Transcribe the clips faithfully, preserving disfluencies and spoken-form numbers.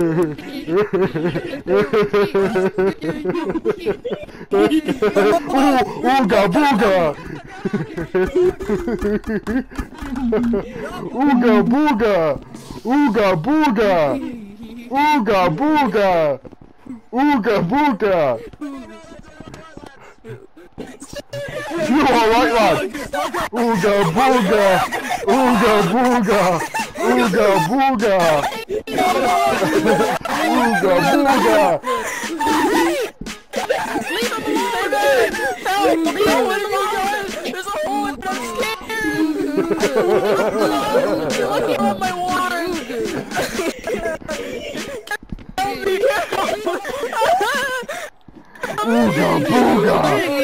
Ooga booga! Ooga booga! Ooga booga! Ooga booga! Ooga booga! You alright, lad? Ooga booga! Ooga booga! Ooga booga! Ooga booga! Leave him alone! Help! Leave him alone! There's a hole in I'm scared! Look at my water! Help me! Ooga booga!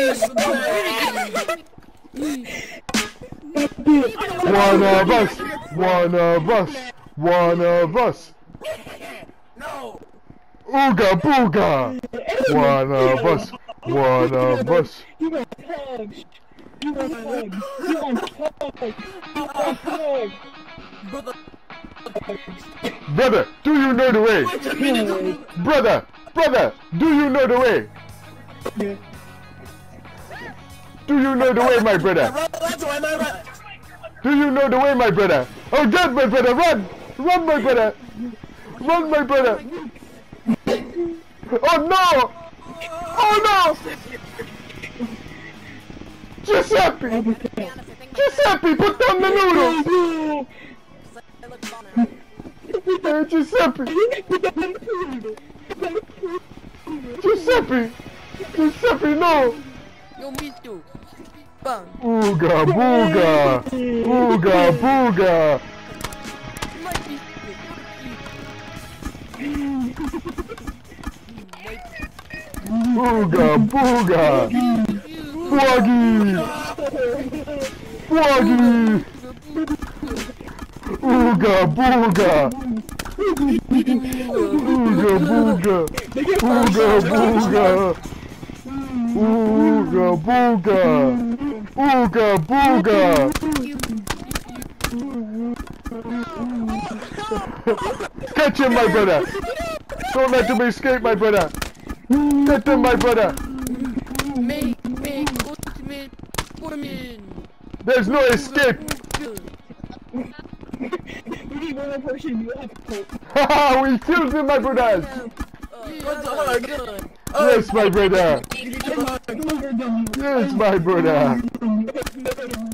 One of us! One of us! One of us! No! Ooga booga! One of us! One of us! You want hugs! You want hugs! You want hugs! You want hugs! Brother! Brother, do you know the way? Brother! Brother! Do you know the way? Do you know the way, my brother? Do you know the way, my brother? Oh God, my brother, run! Run, my brother! Run, my brother! Oh no! Oh no! Giuseppe! Giuseppe, put down the noodles! Hey, Giuseppe! Giuseppe! Giuseppe, no! Yo, me too. Bang. Ooga booga! Ooga booga! Ooga booga! Froggy! Froggy! Ooga booga! Ooga booga! Ooga booga! Ooga booga! Ooga booga! Catch him, my brother! Don't let him escape, my brother! Get him, my brother! Make, make, ultimate woman! There's no escape! You need one more person, you have to. Haha, we killed him, my brothers! What's the hard gun? Yes, my brother! Come on, come on, Yes, my brother!